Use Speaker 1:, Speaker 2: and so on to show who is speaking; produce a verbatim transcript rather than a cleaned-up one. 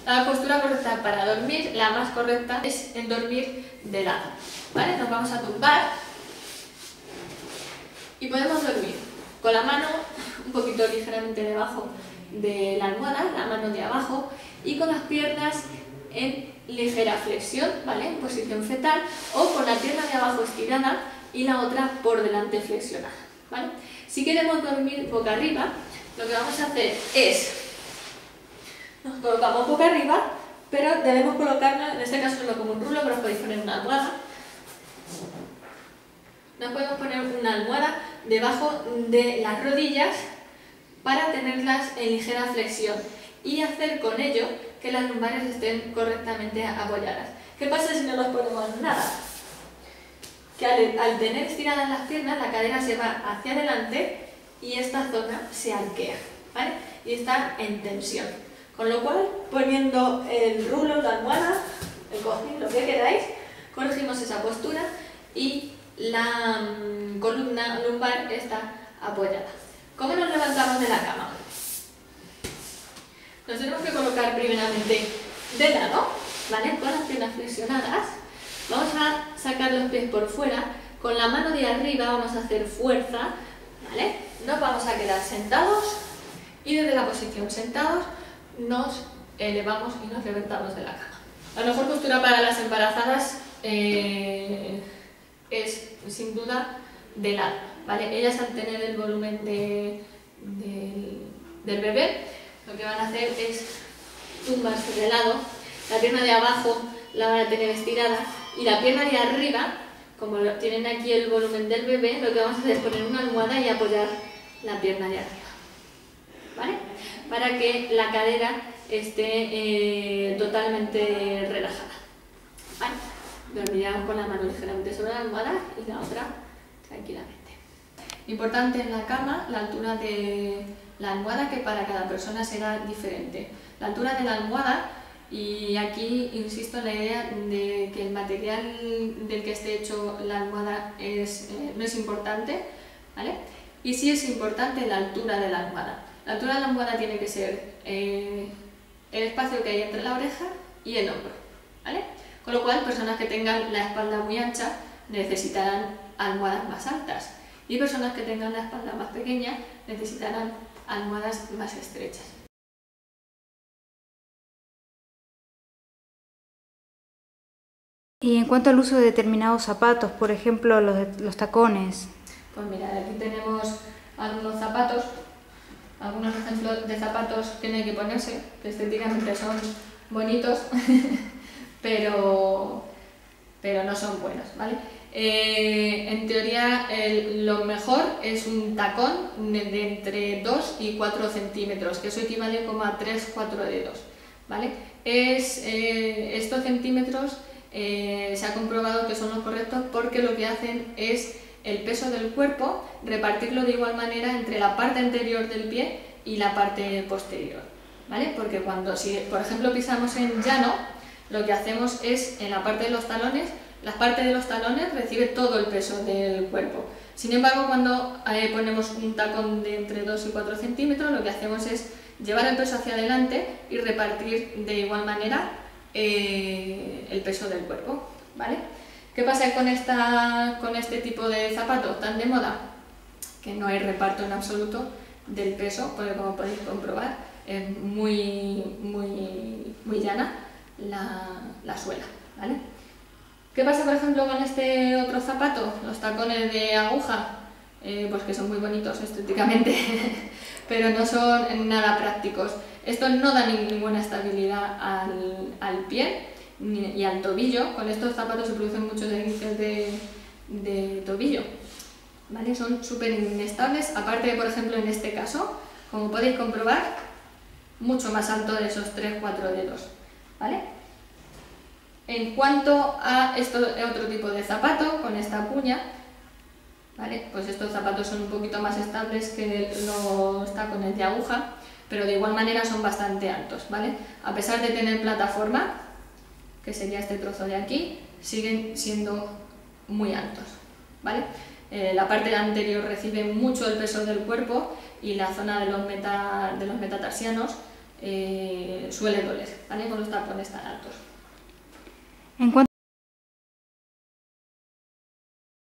Speaker 1: La postura correcta para dormir, la más correcta, es en dormir de lado, ¿vale? Nos vamos a tumbar y podemos dormir con la mano un poquito ligeramente debajo de la almohada, la mano de abajo, y con las piernas en ligera flexión, ¿vale? En posición fetal, o con la pierna de abajo estirada y la otra por delante flexionada, ¿vale? Si queremos dormir boca arriba, lo que vamos a hacer es, nos colocamos boca arriba, pero debemos colocarnos, en este caso no como un rulo, pero os podéis poner una almohada. Nos podemos poner una almohada debajo de las rodillas para tenerlas en ligera flexión y hacer con ello que las lumbares estén correctamente apoyadas. ¿Qué pasa si no nos ponemos nada? Que al, al tener estiradas las piernas, la cadera se va hacia adelante y esta zona se arquea, ¿vale? Y está en tensión. Con lo cual, poniendo el rulo, la almohada, el cojín, lo que queráis, corregimos esa postura y la mmm, columna lumbar está apoyada. ¿Cómo nos levantamos de la cama? Nos tenemos que colocar primeramente de lado, ¿vale? Con las piernas flexionadas. Vamos a sacar los pies por fuera. Con la mano de arriba vamos a hacer fuerza, ¿vale? Nos vamos a quedar sentados y desde la posición sentados nos elevamos y nos levantamos de la cama. La mejor postura para las embarazadas eh, es sin duda de lado, ¿vale? Ellas al tener el volumen de, de, del bebé, lo que van a hacer es tumbarse de lado, la pierna de abajo la van a tener estirada y la pierna de arriba, como tienen aquí el volumen del bebé, lo que vamos a hacer es poner una almohada y apoyar la pierna de arriba, ¿vale? Para que la cadera esté eh, totalmente relajada, ¿vale? Dormirán con la mano ligeramente sobre la almohada y la otra tranquilamente. Importante en la cama, la altura de la almohada, que para cada persona será diferente. La altura de la almohada, y aquí insisto en la idea de que el material del que esté hecho la almohada es, eh, no es importante, ¿vale? Y sí es importante la altura de la almohada. La altura de la almohada tiene que ser eh, el espacio que hay entre la oreja y el hombro, ¿vale? Con lo cual, personas que tengan la espalda muy ancha necesitarán almohadas más altas y personas que tengan la espalda más pequeña necesitarán almohadas más estrechas.
Speaker 2: Y en cuanto al uso de determinados zapatos, por ejemplo los, de, los tacones.
Speaker 1: Pues mira, aquí tenemos algunos zapatos, algunos ejemplos de zapatos que no hay que ponerse, que estéticamente son bonitos, pero, pero no son buenos, ¿vale? Eh, en teoría el, lo mejor es un tacón de, de entre dos y cuatro centímetros, que eso equivale como a tres cuatro dedos, ¿vale? Es, eh, estos centímetros eh, se ha comprobado que son los correctos porque lo que hacen es el peso del cuerpo repartirlo de igual manera entre la parte anterior del pie y la parte posterior, ¿vale? Porque cuando, si por ejemplo pisamos en llano, lo que hacemos es en la parte de los talones, la parte de los talones recibe todo el peso del cuerpo. Sin embargo, cuando eh, ponemos un tacón de entre dos y cuatro centímetros, lo que hacemos es llevar el peso hacia adelante y repartir de igual manera eh, el peso del cuerpo, ¿vale? ¿Qué pasa con, esta, con este tipo de zapatos tan de moda? Que no hay reparto en absoluto del peso, porque como podéis comprobar es muy, muy, muy llana la, la suela, ¿vale? ¿Qué pasa, por ejemplo, con este otro zapato? Los tacones de aguja, eh, pues que son muy bonitos estéticamente, pero no son nada prácticos. Estos no dan ninguna estabilidad al, al pie ni, y al tobillo. Con estos zapatos se producen muchos esguinces de, de tobillo, ¿vale? Son súper inestables, aparte de, por ejemplo, en este caso, como podéis comprobar, mucho más alto de esos tres cuatro dedos, ¿vale? En cuanto a esto, otro tipo de zapato, con esta puña, ¿vale? Pues estos zapatos son un poquito más estables que los tacones de aguja, pero de igual manera son bastante altos, ¿vale? A pesar de tener plataforma, que sería este trozo de aquí, siguen siendo muy altos, ¿vale? Eh, la parte anterior recibe mucho el peso del cuerpo y la zona de los, meta, de los metatarsianos eh, suele doler, ¿vale? Con los tacones tan altos.
Speaker 2: En cuanto